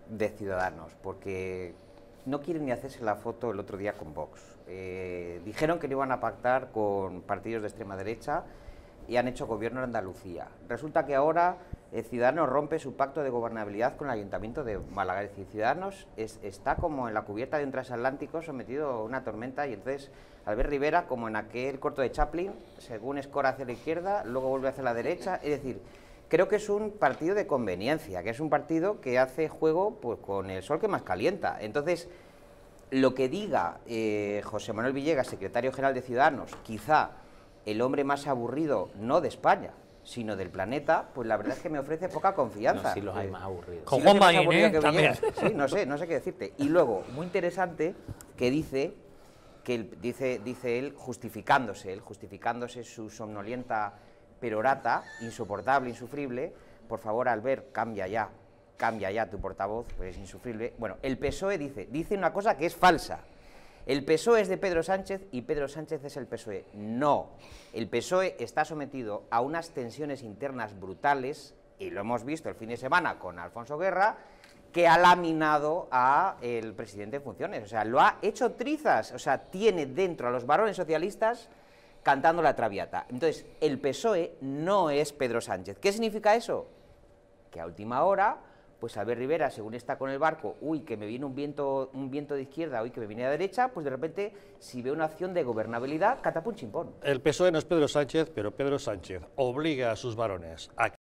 de Ciudadanos, porque no quieren ni hacerse la foto el otro día con Vox. Dijeron que no iban a pactar con partidos de extrema derecha y han hecho gobierno en Andalucía. Resulta que ahora Ciudadanos rompe su pacto de gobernabilidad con el Ayuntamiento de Málaga. Es decir, Ciudadanos está como en la cubierta de un transatlántico sometido a una tormenta, y entonces Albert Rivera, como en aquel corto de Chaplin, según escora hacia la izquierda, luego vuelve hacia la derecha. Es decir, creo que es un partido de conveniencia, que es un partido que hace juego pues con el sol que más calienta. Entonces, lo que diga José Manuel Villegas, secretario general de Ciudadanos, quizá el hombre más aburrido, no de España, sino del planeta, pues la verdad es que me ofrece poca confianza. No, sí los hay más aburridos. Con Juan Magín, también. Sí, no sé qué decirte. Y luego, muy interesante, que dice él, justificándose su somnolienta perorata, insoportable, insufrible. Por favor, Albert, cambia ya tu portavoz, pues es insufrible. Bueno, el PSOE dice una cosa que es falsa. El PSOE es de Pedro Sánchez y Pedro Sánchez es el PSOE. No, el PSOE está sometido a unas tensiones internas brutales, y lo hemos visto el fin de semana con Alfonso Guerra, que ha laminado a el presidente en funciones. O sea, lo ha hecho trizas. O sea, tiene dentro a los varones socialistas cantando la Traviata. Entonces, el PSOE no es Pedro Sánchez. ¿Qué significa eso? Que a última hora, pues Albert Rivera, según está con el barco, uy, que me viene un viento de izquierda, uy, que me viene de derecha, pues de repente, si ve una acción de gobernabilidad, catapum chimpón. El PSOE no es Pedro Sánchez, pero Pedro Sánchez obliga a sus varones a